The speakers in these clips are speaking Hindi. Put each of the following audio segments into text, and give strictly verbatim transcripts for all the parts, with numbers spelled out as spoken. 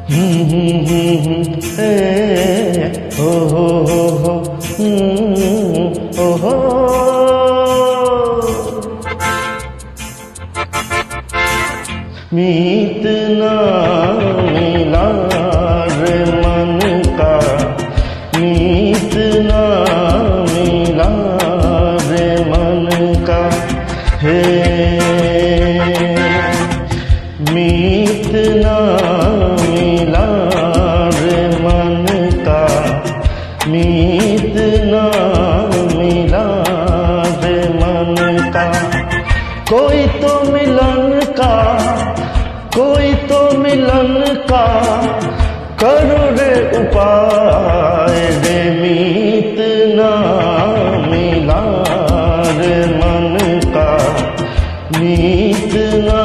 हम्म हम्म हम्म ए ओ हो हो हो हम्म ओ हो। मीत ना मिला रे मन का, मीत ना मिला रे मन का, हे मीत ना मिला रे मन का, मीत ना मिला रे मन का। कोई तो मिलन का, कोई तो मिलन का करो रे उपाय रे। मीत ना मिला रे मन का, मीत ना।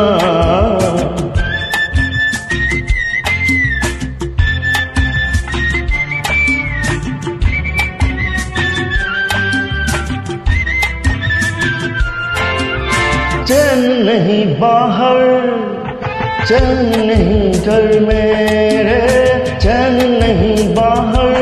चैन नहीं बाहर, चैन नहीं घर मेरे, चैन नहीं बाहर,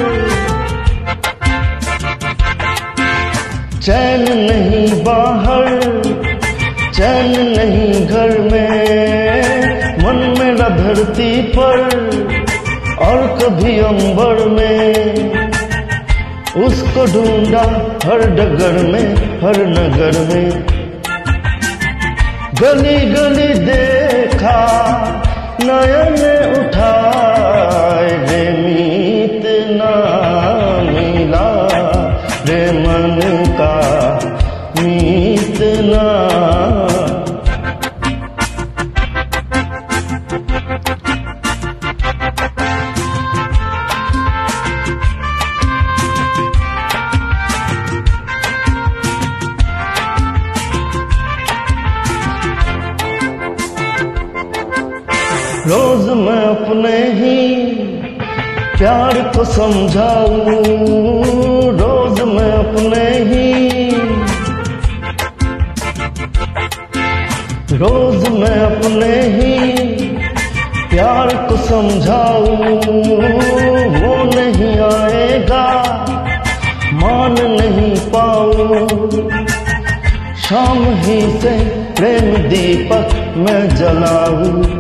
चैन नहीं बाहर, चैन नहीं घर में। मन मेरा धरती पर और कभी अंबर में, उसको ढूंढा हर डगर में, हर नगर में। गली गली देखा नयन उठाए रे। मीत ना मिला रे मन का, मीत ना। रोज मैं अपने ही प्यार को समझाऊं, रोज मैं अपने ही, रोज मैं अपने ही प्यार को समझाऊं। वो नहीं आएगा मान नहीं पाऊं, शाम ही से प्रेम दीपक मैं जलाऊं।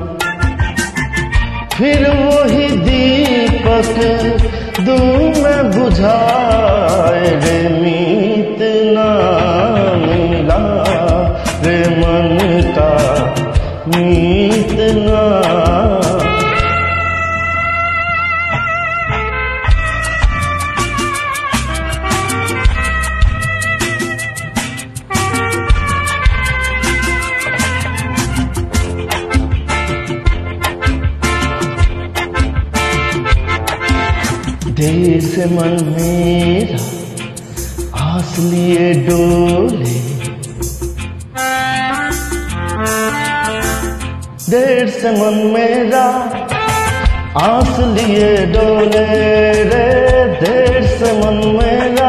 फिर वही दीपक दूं मैं बुझाए रे। मीत ना मिला रे मन का, मीत ना। देर से मन मेरा आस लिए डोले, देर से मन मेरा आस लिए डोले रे। देर से मन मेरा,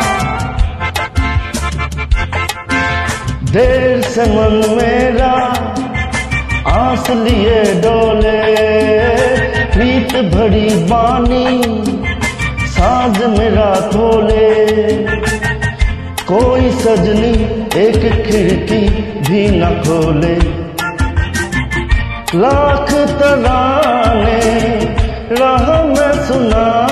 देर से मन मेरा आस लिए डोले। प्रीत भरी बानी साज मेरा खोले, कोई सजनी एक खिड़की भी न खोले। लाख तराने राह में सुना